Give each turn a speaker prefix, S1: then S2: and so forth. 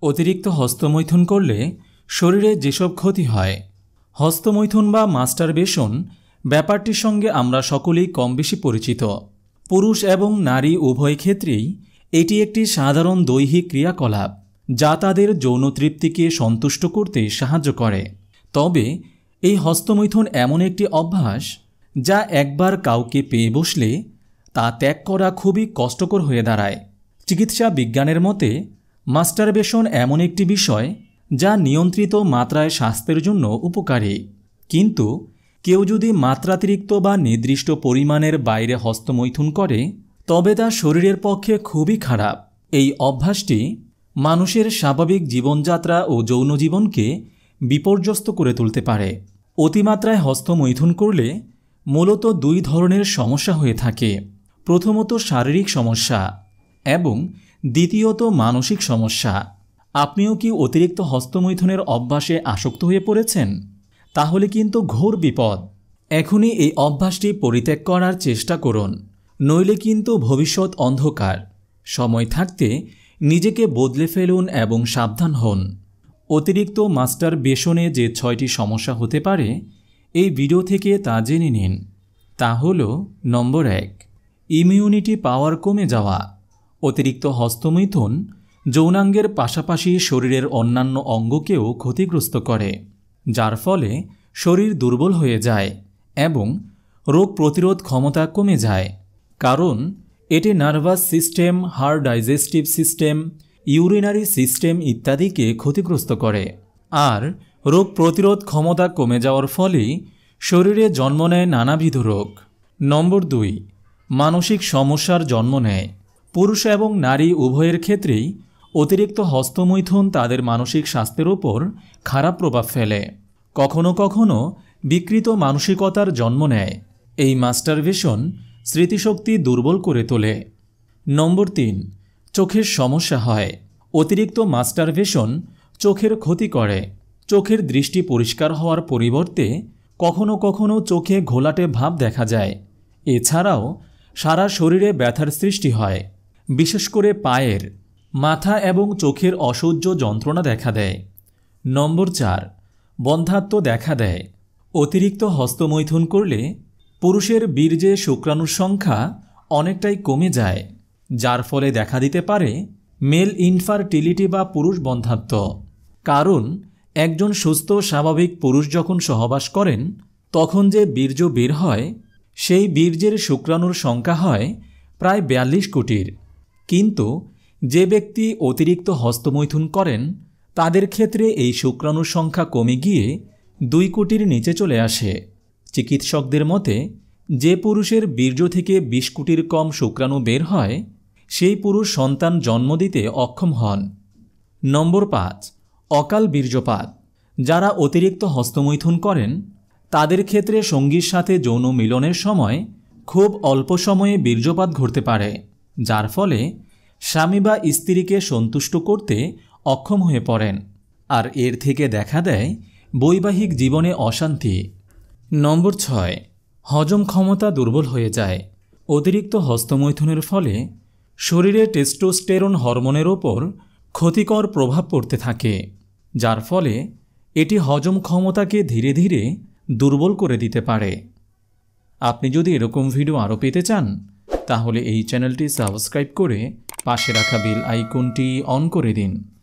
S1: অতিরিক্ত হস্তমৈথুন করলে শরীরে যেসব ক্ষতি হয়। হস্তমৈথুন বা মাস্টারবেশন ব্যাপারটির সঙ্গে আমরা সকলেই কম বেশি পরিচিত। পুরুষ এবং নারী উভয় ক্ষেত্রেই এটি একটি সাধারণ দৈহিক ক্রিয়াকলাপ যা তাদের যৌন তৃপ্তিকে সন্তুষ্ট করতে সাহায্য করে। তবে এই হস্তমৈথুন এমন একটি অভ্যাস যা একবার কাউকে পেয়ে বসলে তা ত্যাগ করা খুবই কষ্টকর হয়ে দাঁড়ায়। চিকিৎসা বিজ্ঞানের মতে মাস্টারবেশন এমন একটি বিষয় যা নিয়ন্ত্রিত মাত্রায় স্বাস্থ্যের জন্য উপকারী, কিন্তু কেউ যদি মাত্রাতিরিক্ত বা নির্দিষ্ট পরিমাণের বাইরে হস্তমৈথুন করে তবে তা শরীরের পক্ষে খুবই খারাপ। এই অভ্যাসটি মানুষের স্বাভাবিক জীবনযাত্রা ও যৌন জীবনকে বিপর্যস্ত করে তুলতে পারে। অতিমাত্রায় হস্তমৈথুন করলে মূলত দুই ধরনের সমস্যা হয়ে থাকে। প্রথমত শারীরিক সমস্যা এবং দ্বিতীয়ত মানসিক সমস্যা। আপনিও কি অতিরিক্ত হস্তমৈথুনের অভ্যাসে আসক্ত হয়ে পড়েছেন? তাহলে কিন্তু ঘোর বিপদ। এখনই এই অভ্যাসটি পরিত্যাগ করার চেষ্টা করুন, নইলে কিন্তু ভবিষ্যৎ অন্ধকার। সময় থাকতে নিজেকে বদলে ফেলুন এবং সাবধান হন। অতিরিক্ত মাস্টারবেশনে যে 6টি সমস্যা হতে পারে এই ভিডিও থেকে তা জেনে নিন। তা হল: নম্বর 1, ইমিউনিটি পাওয়ার কমে যাওয়া। অতিরিক্ত হস্তমৈথুন যৌনাঙ্গের পাশাপাশি শরীরের অন্যান্য অঙ্গকেও ক্ষতিগ্রস্ত করে, যার ফলে শরীর দুর্বল হয়ে যায় এবং রোগ প্রতিরোধ ক্ষমতা কমে যায়। কারণ এটি নার্ভাস সিস্টেম, হাড়, ডাইজেস্টিভ সিস্টেম, ইউরিনারি সিস্টেম ইত্যাদিকে ক্ষতিগ্রস্ত করে। আর রোগ প্রতিরোধ ক্ষমতা কমে যাওয়ার ফলেই শরীরে জন্ম নেয় নানাবিধ রোগ। নম্বর 2, মানসিক সমস্যার জন্ম নেয়। পুরুষ এবং নারী উভয়ের ক্ষেত্রেই অতিরিক্ত হস্তমৈথুন তাদের মানসিক স্বাস্থ্যের ওপর খারাপ প্রভাব ফেলে। কখনো কখনো বিকৃত মানসিকতার জন্ম নেয়। এই মাস্টারবেশন স্মৃতিশক্তি দুর্বল করে তোলে। নম্বর 3, চোখের সমস্যা হয়। অতিরিক্ত মাস্টারবেশন চোখের ক্ষতি করে। চোখের দৃষ্টি পরিষ্কার হওয়ার পরিবর্তে কখনো কখনো চোখে ঘোলাটে ভাব দেখা যায়। এছাড়াও সারা শরীরে ব্যথার সৃষ্টি হয়, বিশেষ করে পায়ের, মাথা এবং চোখের অসহ্য যন্ত্রণা দেখা দেয়। নম্বর 4, বন্ধ্যাত্ব দেখা দেয়। অতিরিক্ত হস্তমৈথুন করলে পুরুষের বীর্যে শুক্রাণুর সংখ্যা অনেকটাই কমে যায়, যার ফলে দেখা দিতে পারে মেল ইনফার্টিলিটি বা পুরুষ বন্ধ্যাত্ব। কারণ একজন সুস্থ স্বাভাবিক পুরুষ যখন সহবাস করেন তখন যে বীর্য বের হয় সেই বীর্যের শুক্রাণুর সংখ্যা হয় প্রায় 42 কোটির। কিন্তু যে ব্যক্তি অতিরিক্ত হস্তমৈথুন করেন তাদের ক্ষেত্রে এই শুক্রাণুর সংখ্যা কমে গিয়ে 2 কোটির নিচে চলে আসে। চিকিৎসকদের মতে যে পুরুষের বীর্য থেকে 20 কোটির কম শুক্রাণু বের হয় সেই পুরুষ সন্তান জন্ম দিতে অক্ষম হন। নম্বর 5, অকাল বীর্যপাত। যারা অতিরিক্ত হস্তমৈথুন করেন তাদের ক্ষেত্রে সঙ্গীর সাথে যৌন মিলনের সময় খুব অল্প সময়ে বীর্যপাত ঘটতে পারে, যার ফলে স্বামী বা স্ত্রীকে সন্তুষ্ট করতে অক্ষম হয়ে পড়েন। আর এর থেকে দেখা দেয় বৈবাহিক জীবনে অশান্তি। নম্বর 6, হজম ক্ষমতা দুর্বল হয়ে যায়। অতিরিক্ত হস্তমৈথুনের ফলে শরীরে টেস্টোস্টেরন হরমোনের ওপর ক্ষতিকর প্রভাব পড়তে থাকে, যার ফলে এটি হজম ক্ষমতাকে ধীরে ধীরে দুর্বল করে দিতে পারে। আপনি যদি এরকম ভিডিও আরও পেতে চান তাহলে এই চ্যানেলটি সাবস্ক্রাইব করে পাশে রাখা বেল আইকনটি অন করে দিন।